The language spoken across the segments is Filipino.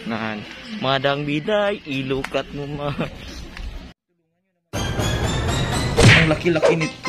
Nahan. Madang biday, ilukat mo ma. Ang laki-laki nito.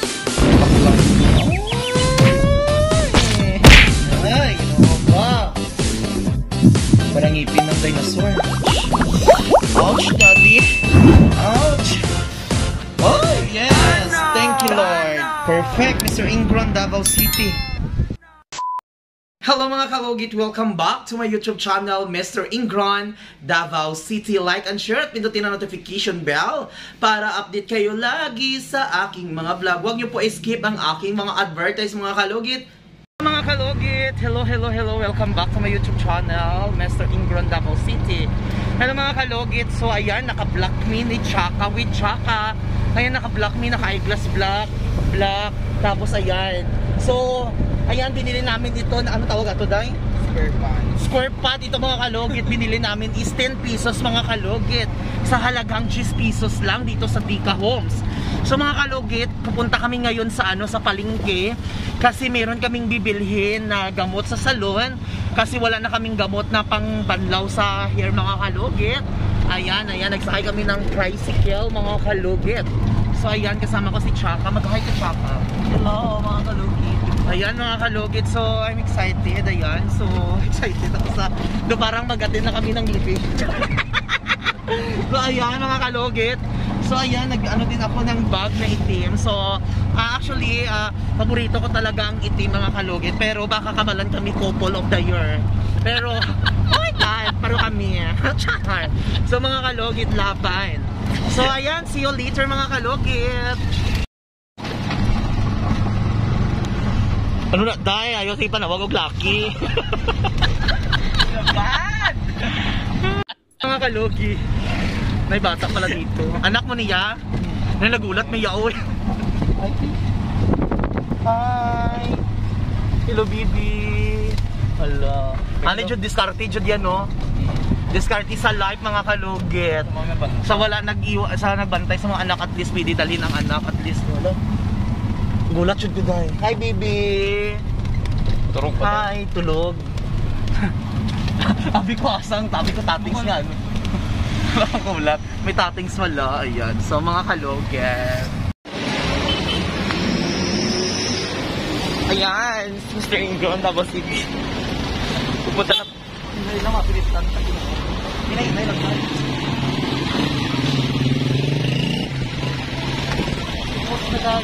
Ay, ginawa ba? Parang ngipin ng dinosaur. Ouch, daddy. Ouch. Oh, yes. Thank you, Lord. Perfect, MR.Ingrown, Davao City. Hello mga kalugit! Welcome back to my YouTube channel, MR.Ingrown, Davao City. Like and share at pindutin ang notification bell para update kayo lagi sa aking mga vlog. Huwag niyo po skip ang aking mga advertise mga kalugit. Mga kalugit! Hello! Welcome back to my YouTube channel, MR.Ingrown, Davao City. Hello mga kalugit! So ayan, naka-black me ni Chaka with Chaka. Ayan, naka-black me, naka-eyeglass black. Tapos ayan. So, ayan, binili namin dito na, ano tawag ito, Day? Square pot. Ito mga kalugit, binili namin is 10 pesos mga kalugit. Sa halagang 10 pesos lang dito sa Deca Homes. So mga kalugit, pupunta kami ngayon sa sa palengke kasi meron kaming bibilhin na gamot sa salon kasi wala na kaming gamot na pangbanlaw sa hair mga kalugit. Ayan, nagsakay kami ng tricycle mga kalugit. So ayan, kasama ko si Chaka. Mag-hi ka, Chaka. Hello mga kalugit. Ayan mga kalugit, so I'm excited. Ayan, so excited ako sa parang mag-attend na kami ng living. So ayan mga kalugit. So ayan, nag-ano din ako ng bag na itim. So actually, paborito ko talaga ang itim mga kalugit. Pero baka kamalan kami couple of the year. Pero, oh my God, paro kami. So mga kalugit, laban. So ayan, see you later mga kalugit. Ano na, Day? Ayaw sipa na, wag og laki. Laban! Mga kalugi. May bata pala dito. Anak mo niya? Na nagulat, may yaoy. Hi! Hello, baby! Hala. Ano dyan, discarte dyan yan, no? Discarte sa life, mga kalugit. Sa wala sa nagbantay sa mga anak, at least pwede dalhin ang anak, at least. Wala. Gulat yun ko, Day. Hi, baby! Turong pa. Hi, tulog. Sabi ko asang, tabi ko tatings nga. Gulat. May tatings wala. Ayan. So, mga kalugit. Ayan. MR.Ingrown, Davao City. Pupunta na. Hinay lang, mapilitan. Hinay lang. Pupunta na.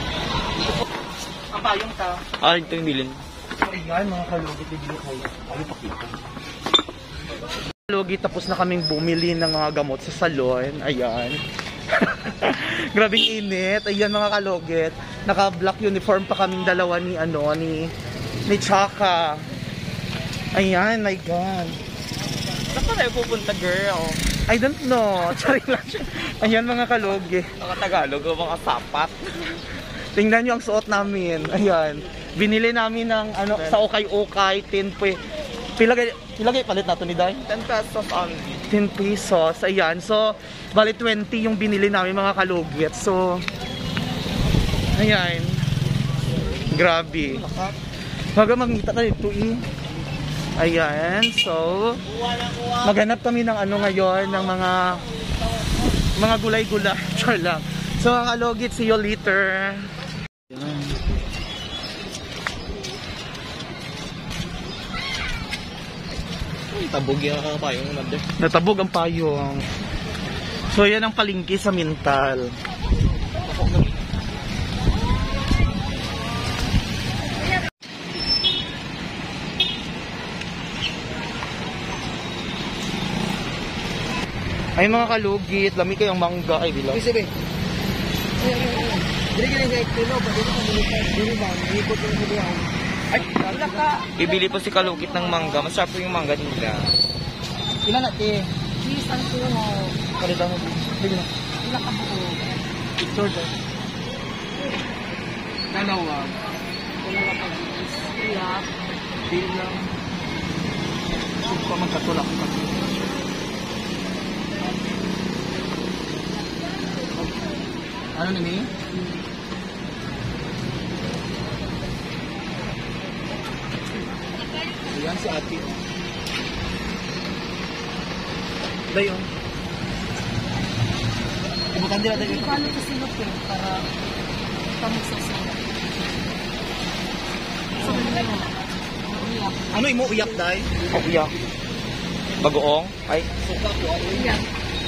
Ang payong ta. Ito yung bilin. Ayan mga kalugit, bibili kayo. Ano pakita? Kalugit, tapos na kaming bumili ng mga gamot sa salon. Ayan. Grabing init. Ayan mga kalugit. Naka-black uniform pa kaming dalawa ni ni Chaka. Ayan, my God. Saan pa tayo pupunta, girl? I don't know. Charing lang siya. Ayan mga kalugit. Mga Tagalog o mga sapat. Tingnan nyo ang suot namin. Ayan. Binili namin ng sa ukay-ukay, 10 pe. Pilagay palit nato ni Day? 10 pesos only. 10 pesos. Ayan. So, bali 20 yung binili namin mga kalugit. So, ayan. Grabe. Baga magngita ka dito Ayan. So, maghanap kami ng ngayon, ng mga gulay-gulay. Char lang. So, mga kalugit, see you later. Tabog yung payong naman. Natabog ang payong. So, yan ang palengke sa mintal. Ay mga kalugit, lami kayong mangga. Ay, bilang. Sige. Dili sa kilo, pwede ko pumilitan. Dili ba? Ikot yung hilihan. Ay, wala ka. Bibili po si kalugit ng mangga. Masarap po yung mangga nila. Ilan natin? Isang kilo. Kalita mo. Bili na. Ilan ka buo? Sorry. Dalawa. Dalawa ka buo. Ilan? Bilang. Gusto pa magkatulak ka. Ano nini? Ayan si ate. Dayon. Ibutan nila dayon. Paano ka sinop eh, para kamagsasinop. So, uyak. Ano imo uyak day? Oh, iya. Bagoong? Ay. Uyak.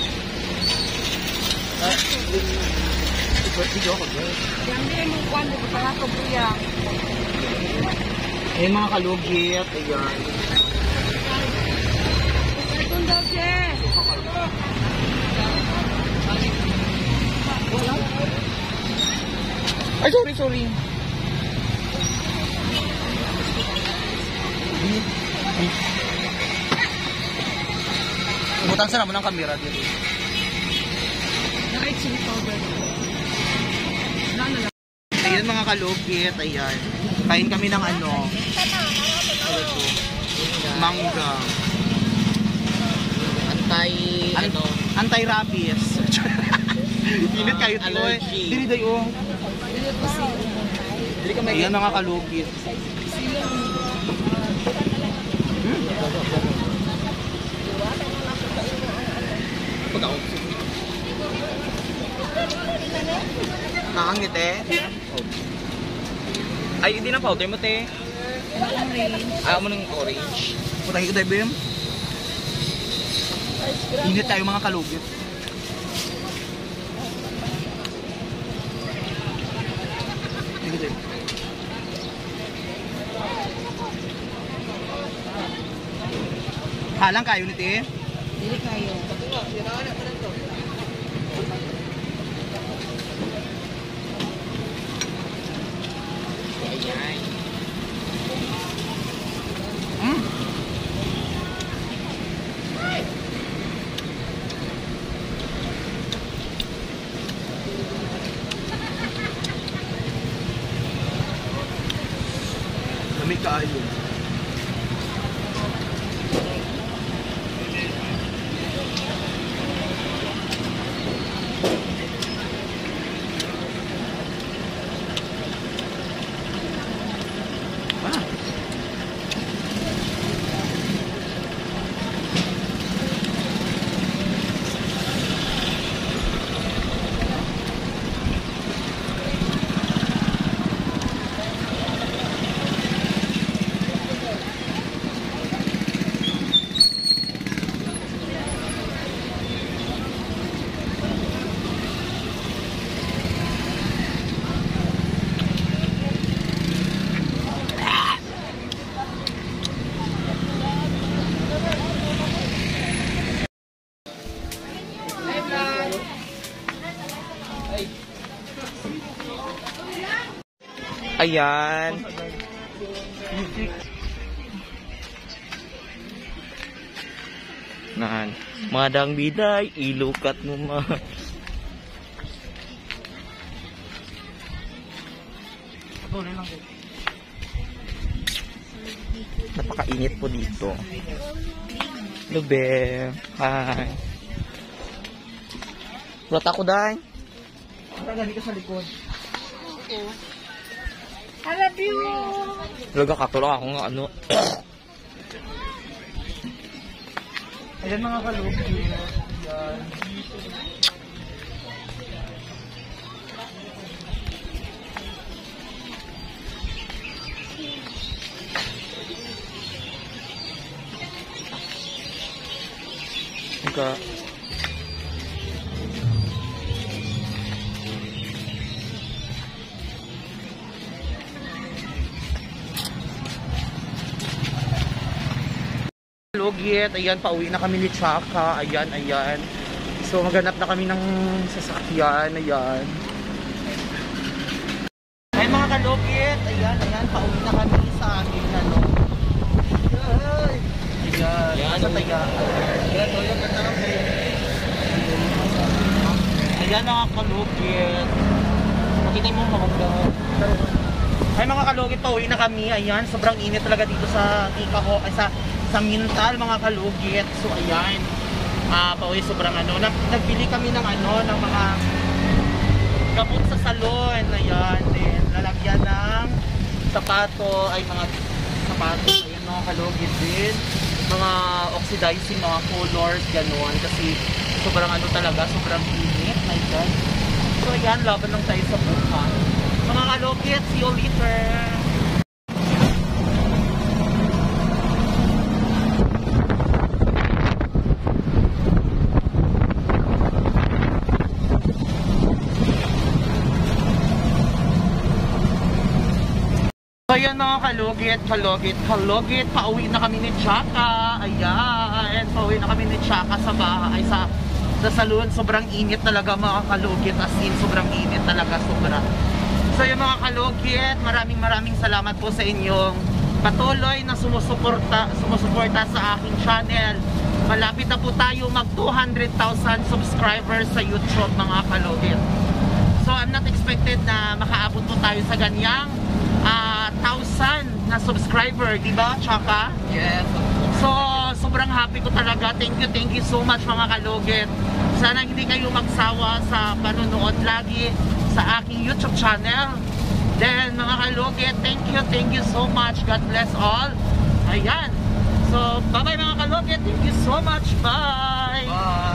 Video ako day. Yan din mo kwan, di ba ako uyak. Ayun mga kalugit, ayan. Itong daw, Je. Ay, sorry. Ibutan sa naman ng kamera dito. Nakait chili powder. Ayan mga kalugit, ayan. Kain kami ng ano. Mangga. Anti-rabies. Init kayo tilo eh. Dili dayo. Ayan mga kalugit. Nakangit eh. Ay, hindi na powder mo, te. Ayaw mo ng orange. Putang ko tayo, Bim. Init tayo mga kalugit. Init tayo. Halang kayo nito eh. Dili kayo. Kami kaayo. Ayan. Naan. Madang biday, ilukat mo ma. Napakainit po dito. Lube. Hi. Rota ko dahil. Tagali ka sa likod. I love you! Talaga katulong ako nga ano. Ayan mga kalugit. Ayan. Ika. Kalugit, ayan, pauwi na kami ni Chaka. Ayan, ayan. So, maghanap na kami ng sasakyan. Ayan. Ayan mga kalugit. Ayan, ayan. Pauwi na kami sa amin. Ano. Ayan. Ayan. Sa taga. Ayan mga kalugit. Makita mo mga ay mga kalugit, pauwi na kami. Ayan, sobrang init talaga dito sa Ikaho, ay sa mintal mga kalugit. So ayan, pauwi sobrang ano. Nagbili kami ng ano, ng mga gamot sa salon. Ayan, then lalagyan ng sapato, ay mga sapato. Ayan mga kalugit din. mga oxidizing mga colors, gano'n. Kasi sobrang ano talaga, sobrang init. My God. So yan, laban lang tayo sa buka. So mga kalugit, see you later. So yan mga kalugit, pauwi na kami ni Chaka. Ayan, pauwi na kami ni Chaka sa bahay, sa salon. Sobrang init talaga mga kalugit, as in sobrang init talaga, sobra. So yung mga kalugit, maraming salamat po sa inyong patuloy na sumusuporta sa aking channel. Malapit na po tayo mag 200,000 subscribers sa YouTube mga kalugit. So I'm not expected na makaabot po tayo sa ganyang 1,000 na subscriber, di ba, Chaka? Yes. So, sobrang happy ko talaga. Thank you so much mga kalugit. Sana hindi kayo magsawa sa panonood lagi sa aking YouTube channel. Then, mga kalugit, thank you so much. God bless all. Ayan. So, bye-bye mga kalugit. Thank you so much. Bye! Bye!